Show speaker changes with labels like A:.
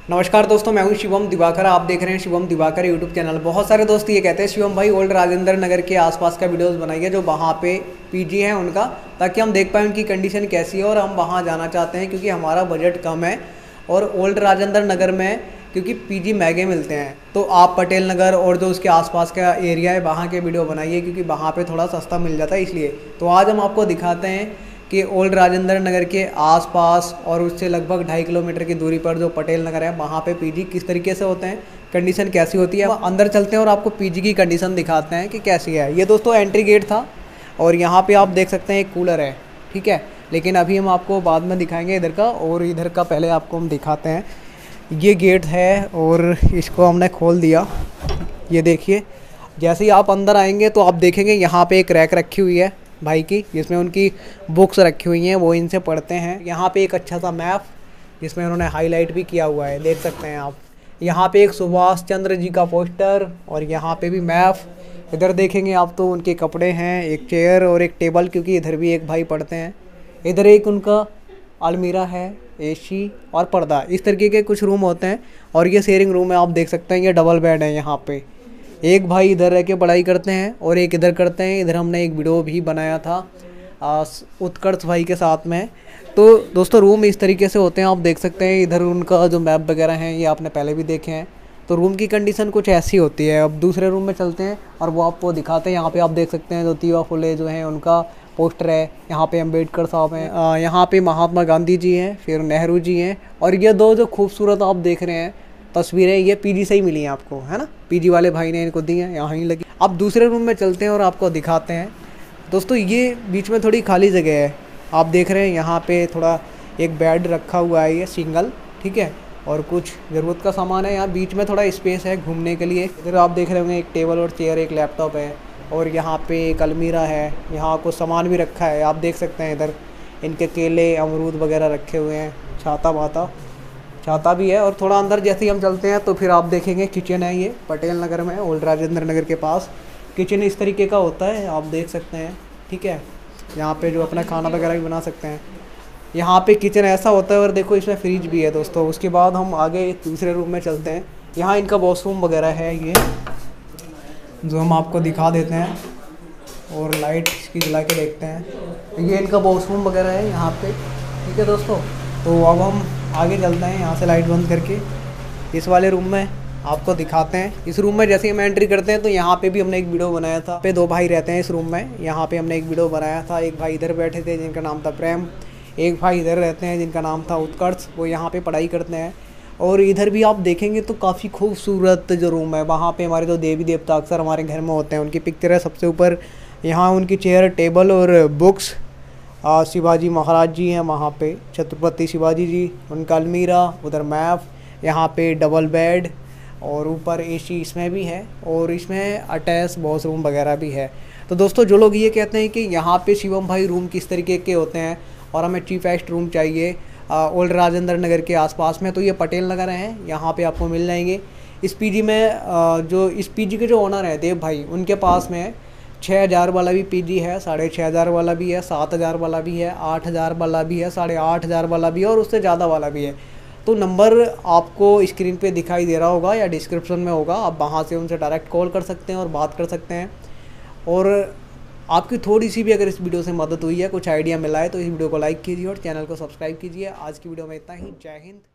A: नमस्कार दोस्तों, मैं हूं शिवम दिवाकर। आप देख रहे हैं शिवम दिवाकर यूट्यूब चैनल। बहुत सारे दोस्त ये कहते हैं शिवम भाई ओल्ड राजेंद्र नगर के आसपास का वीडियोस बनाइए जो वहाँ पे पीजी है उनका, ताकि हम देख पाएँ उनकी कंडीशन कैसी है और हम वहाँ जाना चाहते हैं क्योंकि हमारा बजट कम है और ओल्ड राजेंद्र नगर में क्योंकि पीजी महंगे मिलते हैं। तो आप पटेल नगर और जो उसके आसपास का एरिया है वहाँ के वीडियो बनाइए क्योंकि वहाँ पे थोड़ा सस्ता मिल जाता है। इसलिए तो आज हम आपको दिखाते हैं कि ओल्ड राजेंद्र नगर के आसपास और उससे लगभग 2.5 किलोमीटर की दूरी पर जो पटेल नगर है वहाँ पे पीजी किस तरीके से होते हैं, कंडीशन कैसी होती है। अंदर चलते हैं और आपको पीजी की कंडीशन दिखाते हैं कि कैसी है। ये दोस्तों एंट्री गेट था और यहाँ पे आप देख सकते हैं एक कूलर है, ठीक है। लेकिन अभी हम आपको बाद में दिखाएंगे इधर का, और इधर का पहले आपको हम दिखाते हैं। ये गेट है और इसको हमने खोल दिया। ये देखिए, जैसे ही आप अंदर आएंगे तो आप देखेंगे यहाँ पे एक रैक रखी हुई है भाई की, जिसमें उनकी बुक्स रखी हुई हैं, वो इनसे पढ़ते हैं। यहाँ पे एक अच्छा सा मैप जिसमें उन्होंने हाईलाइट भी किया हुआ है, देख सकते हैं आप। यहाँ पे एक सुभाष चंद्र जी का पोस्टर और यहाँ पे भी मैप। इधर देखेंगे आप तो उनके कपड़े हैं, एक चेयर और एक टेबल, क्योंकि इधर भी एक भाई पढ़ते हैं। इधर एक उनका अलमीरा है, एसी और पर्दा, इस तरीके के कुछ रूम होते हैं। और ये शेयरिंग रूम है, आप देख सकते हैं। ये डबल बेड है। यहाँ पे एक भाई इधर रह के पढ़ाई करते हैं और एक इधर करते हैं। इधर हमने एक वीडियो भी बनाया था उत्कर्ष भाई के साथ में। तो दोस्तों रूम इस तरीके से होते हैं, आप देख सकते हैं। इधर उनका जो मैप वगैरह हैं ये आपने पहले भी देखे हैं। तो रूम की कंडीशन कुछ ऐसी होती है। अब दूसरे रूम में चलते हैं और वो आपको दिखाते हैं। यहाँ पे आप देख सकते हैं ज्योतिबा फुले जो हैं उनका पोस्टर है। यहाँ पे अम्बेडकर साहब हैं, यहाँ पे महात्मा गांधी जी हैं, फिर नेहरू जी हैं। और ये दो जो खूबसूरत आप देख रहे हैं तस्वीरें, ये पीजी से ही मिली हैं आपको, है ना। पीजी वाले भाई ने इनको दी हैं, यहाँ ही लगी। अब दूसरे रूम में चलते हैं और आपको दिखाते हैं। दोस्तों ये बीच में थोड़ी खाली जगह है, आप देख रहे हैं। यहाँ पे थोड़ा एक बेड रखा हुआ है, ये सिंगल, ठीक है। और कुछ ज़रूरत का सामान है। यहाँ बीच में थोड़ा स्पेस है घूमने के लिए। इधर आप देख रहे होंगे एक टेबल और चेयर, एक लैपटॉप है और यहाँ पे एक अलमीरा है। यहाँ कुछ सामान भी रखा है, आप देख सकते हैं। इधर इनके केले अमरूद वगैरह रखे हुए हैं, छाता भी है। और थोड़ा अंदर जैसे ही हम चलते हैं तो फिर आप देखेंगे किचन है। ये पटेल नगर में ओल्ड राजेंद्र नगर के पास किचन इस तरीके का होता है, आप देख सकते हैं, ठीक है। यहाँ पे जो अपना खाना वगैरह भी बना सकते हैं। यहाँ पे किचन ऐसा होता है और देखो इसमें फ्रिज भी है दोस्तों। उसके बाद हम आगे दूसरे रूम में चलते हैं। यहाँ इनका वॉशरूम वगैरह है, ये जो हम आपको दिखा देते हैं और लाइट इसकी जला के देखते हैं। ये इनका वॉशरूम वगैरह है यहाँ पे, ठीक है दोस्तों। तो अब हम आगे चलते हैं, यहाँ से लाइट बंद करके इस वाले रूम में आपको दिखाते हैं। इस रूम में जैसे ही हम एंट्री करते हैं तो यहाँ पे भी हमने एक वीडियो बनाया था। पे दो भाई रहते हैं इस रूम में, यहाँ पे हमने एक वीडियो बनाया था। एक भाई इधर बैठे थे जिनका नाम था प्रेम, एक भाई इधर रहते हैं जिनका नाम था उत्कर्ष, वो यहाँ पे पढ़ाई करते हैं। और इधर भी आप देखेंगे तो काफ़ी खूबसूरत जो रूम है, वहाँ पे हमारे जो देवी देवता अक्सर हमारे घर में होते हैं उनकी पिक्चर है सबसे ऊपर। यहाँ उनकी चेयर टेबल और बुक्स। शिवाजी महाराज जी हैं वहाँ पे, छत्रपति शिवाजी जी, उनका अलमीरा, उधर मैप, यहाँ पे डबल बेड और ऊपर एसी इसमें भी है। और इसमें अटैच वॉशरूम वगैरह भी है। तो दोस्तों जो लोग ये कहते हैं कि यहाँ पे शिवम भाई रूम किस तरीके के होते हैं और हमें चीपेस्ट रूम चाहिए ओल्ड राजेंद्र नगर के आसपास में, तो ये पटेल नगर है, यहाँ पे आपको मिल जाएंगे। इस पीजी में जो इस पीजी के जो ओनर हैं देव भाई, उनके पास में 6,000 वाला भी पीजी है, 6,500 वाला भी है, 7,000 वाला भी है, 8,000 वाला भी है, 8,500 वाला भी है और उससे ज़्यादा वाला भी है। तो नंबर आपको स्क्रीन पे दिखाई दे रहा होगा या डिस्क्रिप्शन में होगा, आप वहाँ से उनसे डायरेक्ट कॉल कर सकते हैं और बात कर सकते हैं। और आपकी थोड़ी सी भी अगर इस वीडियो से मदद हुई है, कुछ आइडिया मिला है, तो इस वीडियो को लाइक कीजिए और चैनल को सब्सक्राइब कीजिए। आज की वीडियो में इतना ही। जय हिंद।